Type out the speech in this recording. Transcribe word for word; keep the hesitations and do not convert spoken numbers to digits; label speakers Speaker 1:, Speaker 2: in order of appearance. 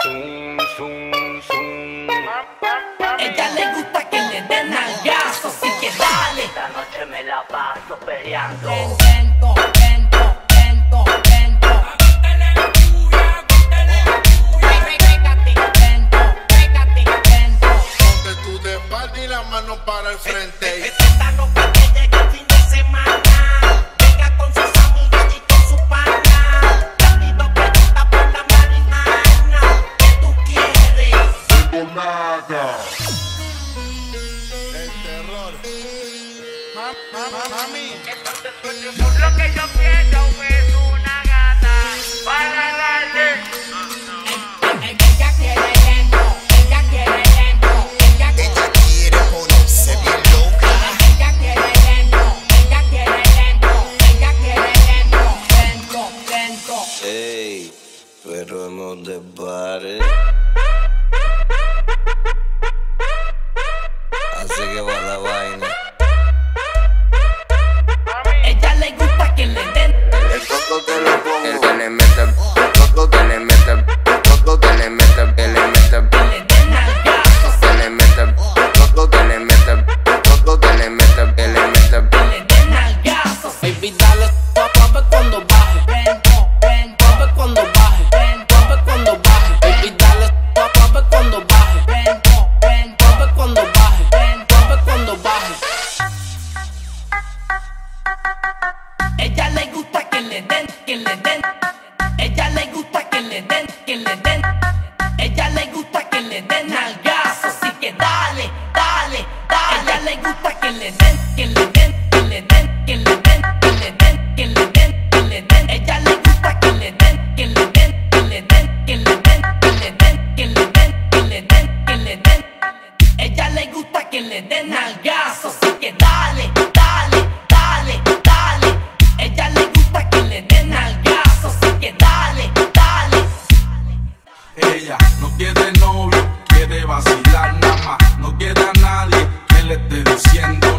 Speaker 1: Zum, zum, zum.
Speaker 2: Ella le gusta que le den nalgazo, así que dale.
Speaker 1: Esta noche me la paso peleando.
Speaker 2: Lento, lento, lento, lento. Pégate, lento, pégate, lento.
Speaker 3: Ponte tú de espalda y la mano para el frente.
Speaker 2: Esta loca que llega el fin de semana, venga con sus amigas y con su pana. Rápido pregunta por la marihuana. ¿Qué tú quieres?
Speaker 3: Tengo nada. El terror. Ma, ma, ma, mami.
Speaker 1: Lo que yo quiero es una gata para darle.
Speaker 2: Ella quiere lento, ella quiere lento, ella
Speaker 4: Ella quiere ponerse bien loca.
Speaker 2: Ella quiere lento, ella quiere lento, ella quiere lento, lento, lento.
Speaker 4: Ey, pero hemos de bares. Así que va la vaina.
Speaker 2: Ella le gusta que le den.
Speaker 3: El coco te lo pongo.
Speaker 4: El que le mete, el coco que le mete, el coco que le mete, que le mete,
Speaker 2: Que le den nalgazos,
Speaker 4: que le mete, el coco que le mete, el coco que le mete, que le mete.
Speaker 2: que le den nalgazos. Baby, dale suave cuando baje. Lento, lento, suave cuando baje. Lento, suave cuando baje. Baby, dale suave cuando baje. Lento, lento, suave cuando baje. Lento, suave cuando baje. Ella le gusta que le den, que le den. Ella le gusta que le den, que le den. Ella le gusta que le den nalgazos, así que dale, dale, dale. Ella le gusta que le den, que le den, que le den, que le den, que le den, que le den, que le den. Ella le gusta que le den, que le den, que le den, que le den, que le den, que le den, que le den, que le den. Ella le gusta que le den nalgazos, así que dale, dale, dale, dale. Ella le gusta que le den nalgazos, así que dale, dale.
Speaker 5: Ella no quiere novio, quiere vacilar nada más. No quiere a nadie que le esté diciendo